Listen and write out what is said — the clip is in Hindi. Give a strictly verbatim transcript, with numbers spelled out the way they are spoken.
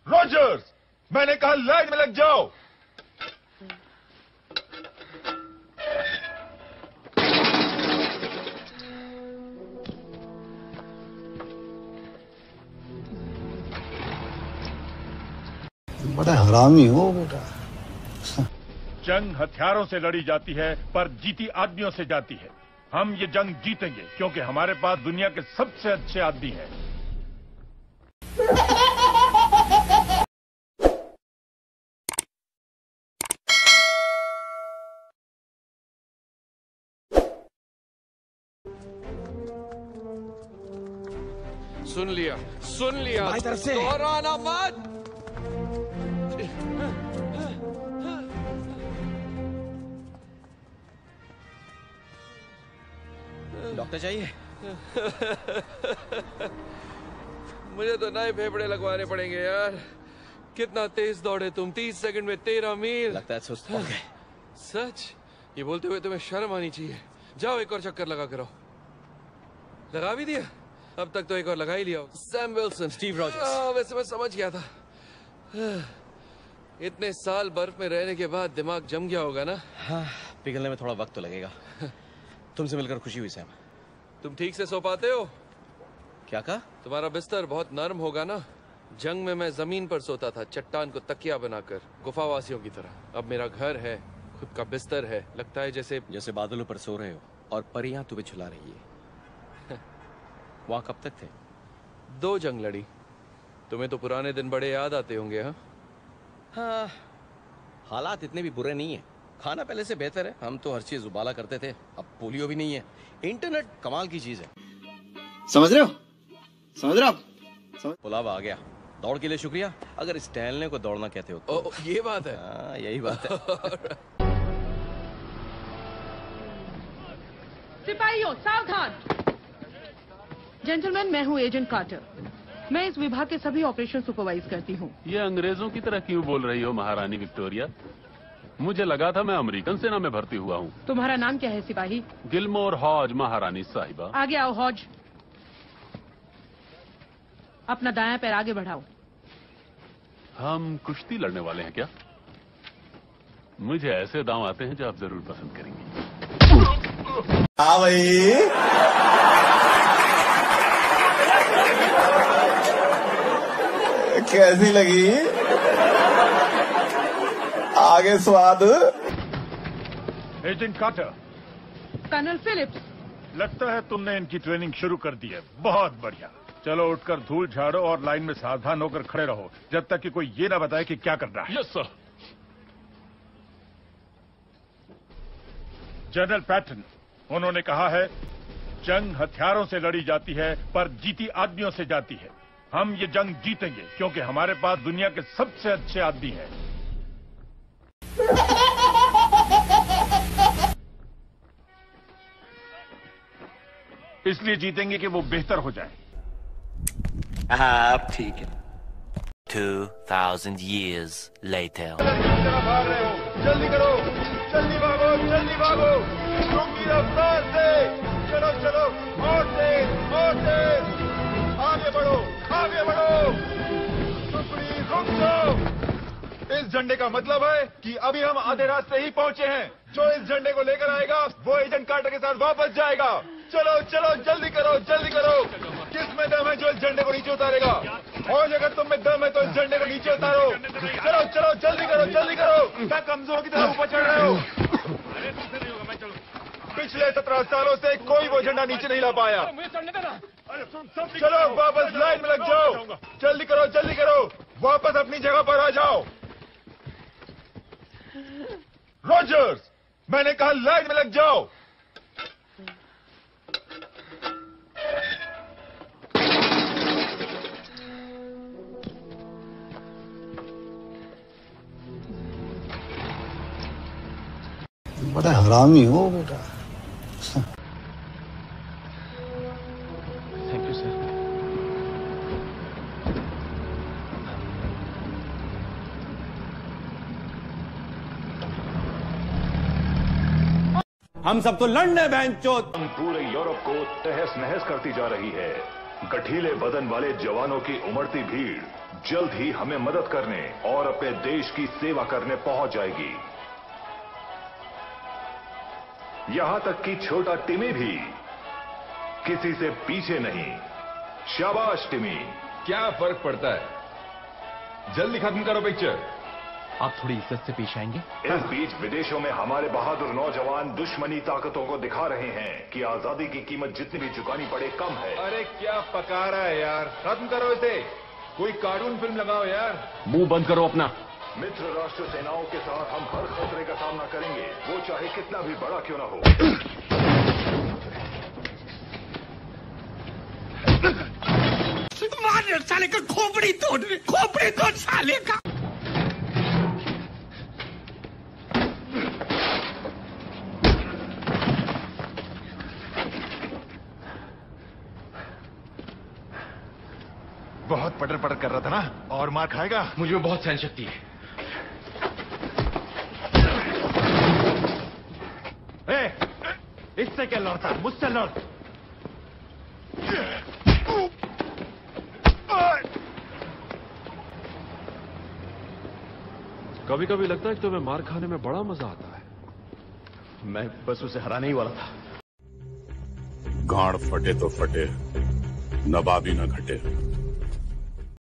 रॉजर्स, मैंने कहा लाइन में लग जाओ। बड़ा हरामी हो बेटा। जंग हथियारों से लड़ी जाती है पर जीती आदमियों से जाती है। हम ये जंग जीतेंगे क्योंकि हमारे पास दुनिया के सबसे अच्छे आदमी हैं। सुन लिया, सुन लिया, भाई तरफ से दोहराना मत। डॉक्टर चाहिए? मुझे तो नए फेफड़े लगवाने पड़ेंगे यार। कितना तेज दौड़े तुम, तीस सेकंड में तेरह मील। लगता है सुस्त हो गए। सच? ये बोलते हुए तुम्हें शर्म आनी चाहिए। जाओ एक और चक्कर लगा करो। लगा भी दिया? अब तक तो एक और लगा ही लिया। Sam Wilson, Steve Rogers. वैसे मैं समझ गया था। इतने साल बर्फ में रहने के बाद दिमाग जम गया होगा ना? हाँ, पिघलने में थोड़ा वक्त तो लगेगा। तुमसे मिलकर खुशी हुई सैम। तुम ठीक से सो पाते हो? क्या कहा? तुम्हारा बिस्तर बहुत नरम होगा ना? जंग में मैं जमीन पर सोता था, चट्टान को तकिया बनाकर, गुफावासियों की तरह। अब मेरा घर है, खुद का बिस्तर है। लगता है जैसे जैसे बादलों पर सो रहे हो और परियां तुम्हें झुला रही है। वहां कब तक थे? दो जंग लड़ी। तुम्हें तो पुराने दिन बड़े याद आते होंगे। हाँ हाँ, हालात इतने भी बुरे नहीं है। खाना पहले से बेहतर है। हम तो हर चीज उबाला करते थे, अब पोलियो भी नहीं है। इंटरनेट कमाल की चीज है। समझ रहे हो? समझ रहे हो? पुलाव आ गया। दौड़ के लिए शुक्रिया। अगर इस टहलने को दौड़ना कहते हो तो। ओ, ये बात है। हाँ, यही बात है। सिपाहियों सावधान। जेंटलमैन, मैं हूँ एजेंट कार्टर। मैं इस विभाग के सभी ऑपरेशन सुपरवाइज करती हूँ। ये अंग्रेजों की तरह क्यों बोल रही हो महारानी विक्टोरिया? मुझे लगा था मैं अमेरिकन सेना में भर्ती हुआ हूँ। तुम्हारा नाम क्या है सिपाही? गिलमोर हॉज महारानी साहिबा। आगे आओ हॉज। अपना दायां पैर आगे बढ़ाओ। हम कुश्ती लड़ने वाले हैं क्या? मुझे ऐसे दांव आते हैं जो आप जरूर पसंद करेंगी। हाँ भाई, कैसी लगी? आगे स्वाद। Agent Carter. Colonel Phillips. लगता है तुमने इनकी ट्रेनिंग शुरू कर दी है। बहुत बढ़िया। चलो उठकर धूल झाड़ो और लाइन में सावधान होकर खड़े रहो जब तक कि कोई ये ना बताए कि क्या करना है। Yes sir. जनरल पैटन, उन्होंने कहा है जंग हथियारों से लड़ी जाती है पर जीती आदमियों से जाती है। हम ये जंग जीतेंगे क्योंकि हमारे पास दुनिया के सबसे अच्छे आदमी हैं। इसलिए जीतेंगे कि वो बेहतर हो जाए। आप ठीक है। Two thousand years later. जल्दी करो, जल्दी भागो, जल्दी भागो। रुकी रफ्तार से। चलो चलो, और तेज, और तेज। आगे बढ़ो, आगे बढ़ो। टुकड़ी रुक जाओ। इस झंडे का मतलब है कि अभी हम आधे रास्ते ही पहुंचे हैं। जो इस झंडे को लेकर आएगा वो एजेंट कार्टर के साथ वापस जाएगा। चलो चलो, जल्दी करो, जल्दी करो। किसमें दम है जो इस झंडे को नीचे उतारेगा? और अगर तुम में दम है तो इस झंडे को नीचे उतारो। चलो चलो, जल्दी करो, जल्दी करो। क्या कमजोर की तरह ऊपर चढ़ रहे हो? पिछले सत्रह सालों से कोई वो झंडा नीचे नहीं ला पाया। चलो वापस लाइन में लग जाओ। जल्दी करो, जल्दी करो। वापस अपनी जगह पर आ जाओ। रॉजर्स, मैंने कहा लाइन में लग जाओ। बड़ा हरामी हो बेटा। Thank you sir. हम सब तो लड़ने बेंचो। पूरे यूरोप को तहस नहस करती जा रही है। गठीले बदन वाले जवानों की उमड़ती भीड़ जल्द ही हमें मदद करने और अपने देश की सेवा करने पहुंच जाएगी। यहां तक कि छोटा टिमी भी किसी से पीछे नहीं। शाबाश टिमी। क्या फर्क पड़ता है, जल्दी खत्म करो पिक्चर। आप थोड़ी इज्जत से पेश आएंगे? इस बीच विदेशों में हमारे बहादुर नौजवान दुश्मनी ताकतों को दिखा रहे हैं कि आजादी की कीमत जितनी भी चुकानी पड़े कम है। अरे क्या पका रहा है यार, खत्म करो इसे। कोई कार्टून फिल्म लगाओ यार। मुंह बंद करो अपना। मित्र राष्ट्र सेनाओं के साथ हम हर खतरे का सामना करेंगे, वो चाहे कितना भी बड़ा क्यों ना हो। मार साले का खोपड़ी तोड़, खोपड़ी तोड़ साले का। बहुत पटर पटर कर रहा था ना, और मार खाएगा। मुझे बहुत सहन शक्ति है। ए, इससे क्या लड़ता, मुझसे लड़। कभी कभी लगता है कि तुम्हें मार खाने में बड़ा मजा आता है। मैं बस उसे हराने ही वाला था। गांड फटे तो फटे, नवाबी न घटे।